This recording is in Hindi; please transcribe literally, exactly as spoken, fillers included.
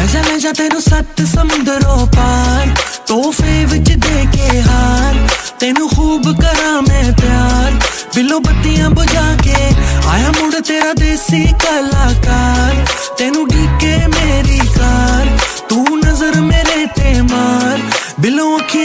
ले जा ले जा तेनू सत्त समुंदरों पार, तोहफे विच दे के हार, तेनू खूब करा मैं प्यार, बिलो बत्तियां बुझा के आया मुड़ तेरा देसी कलाकार, तेनू डीके मेरी कार, तू नजर मेरे ते मार, बिलो